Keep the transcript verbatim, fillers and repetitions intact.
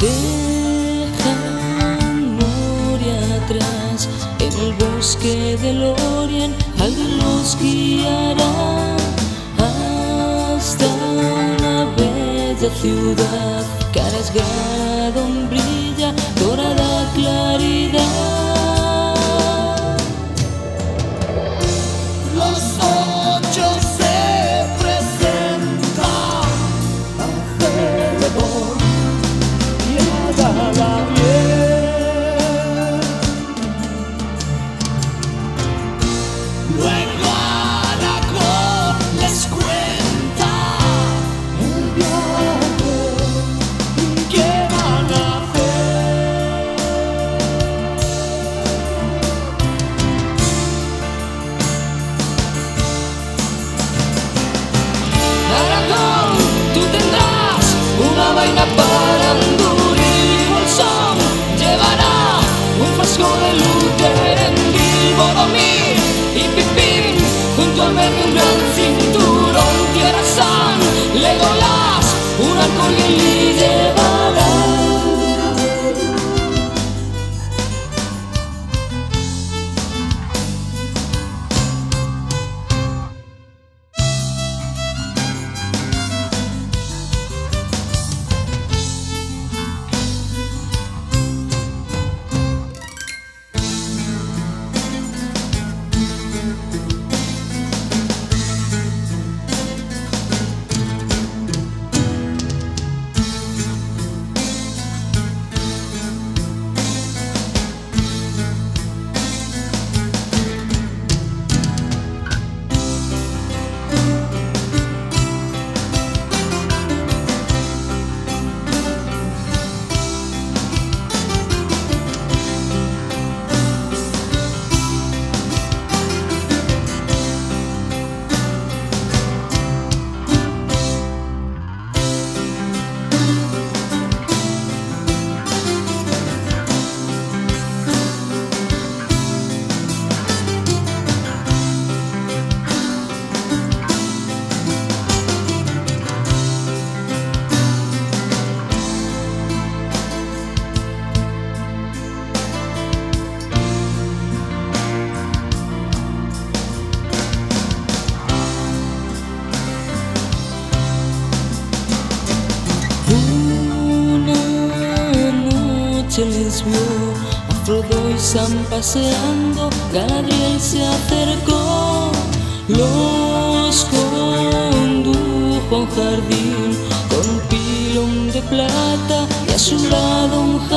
Dejan Moria atrás en el bosque del Orient. Alguien los guiará hasta una bella ciudad que a rasgado brilla dorada claridad. Los ocho se presentan alrededor y haga la bien. Luego Aragorn les cuenta el viaje que van a hacer. Aragorn, tú tendrás una vaina para Andurin. Bolsón llevará un frasco de luz de Erendil. Boromir y Pippin junto al verde un gran cinturón. Tierra San, Legolas, un arco y llevará. Se les vio a Frodo y Sam paseando. Galadriel se acercó, los condujo a un jardín con un pilón de plata y a su lado un